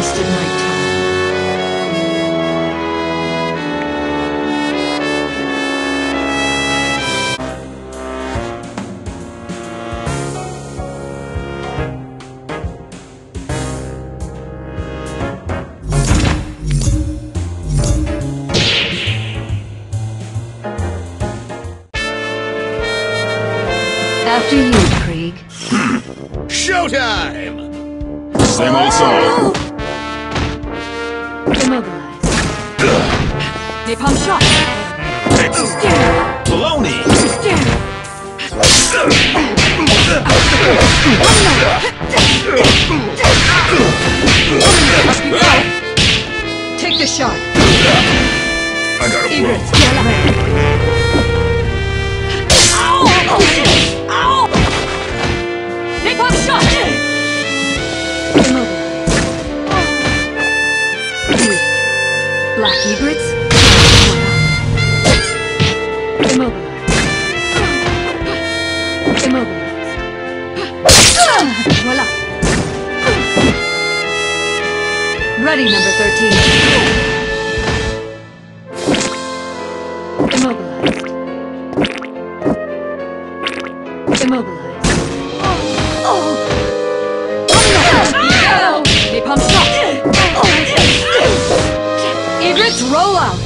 wasted my time. After you, Krieg. Showtime! Same old song. Immobilize. Napalm shot. Baloney! Take the shot. I got a Egrets, blow. get ready. Ow! Napalm shot! Immobilize. Black egrets. Immobilize. Immobilize. Voila. Ready, number 13. Immobilized. Immobilized. Napalm shot! Egrets, roll out!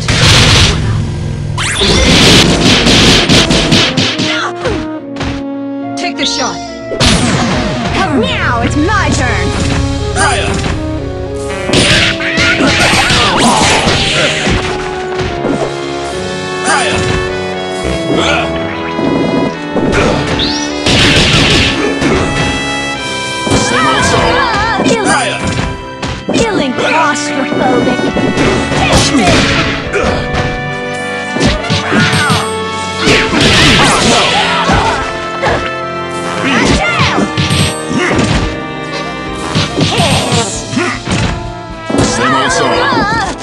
Take the shot. Now it's my turn. Fire! Same old song. Fire! Feeling claustrophobic. Same old song.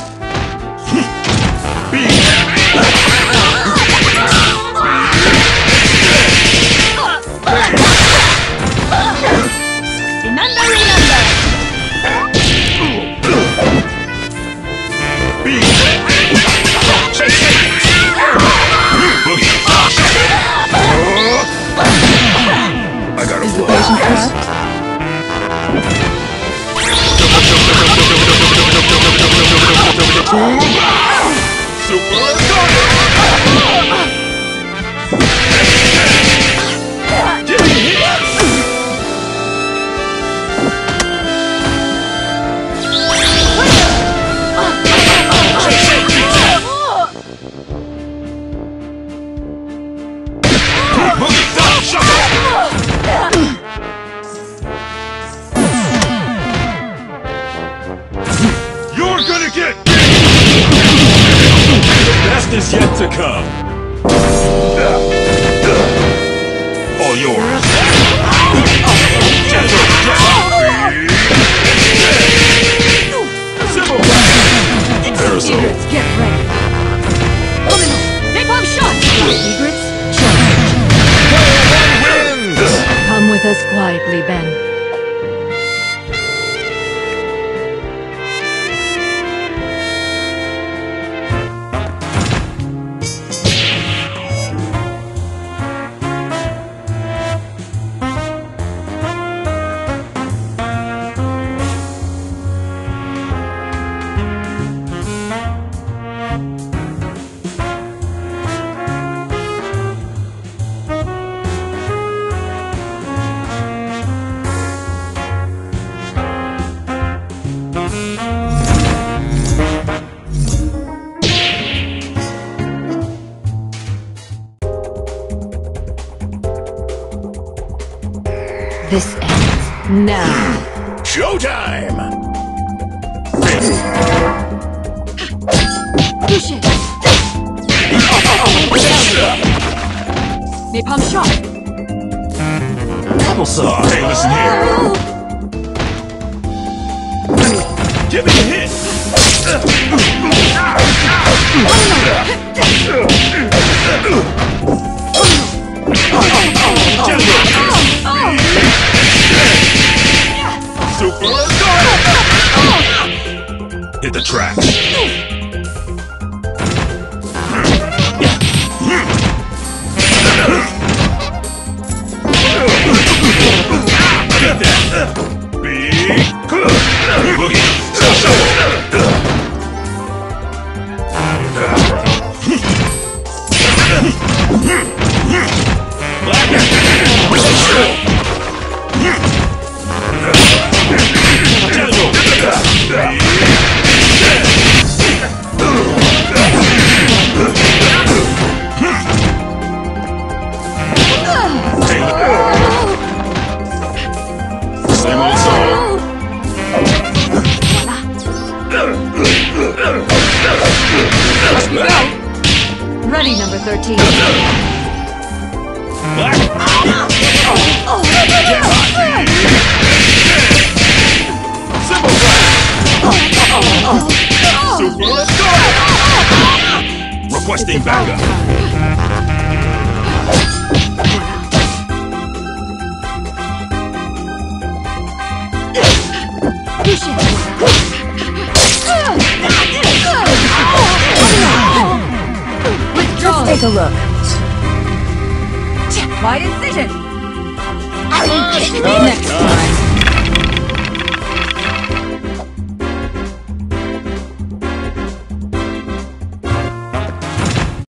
I got a blow. You're gonna get the best is yet to come. All yours. Aerosol. Egrets, get ready. Napalm shot! Egrets, charge. Come with us quietly, Ben. This ends now. Showtime! Push it. Napalm shot. Applesauce. Hey, listen here. Give me a hit. Super. the tracks. Get that! Big boogie! Same old song. Ready, number 13. Simple Super requesting backup. Withdraw. Take a look. My decision. Next time.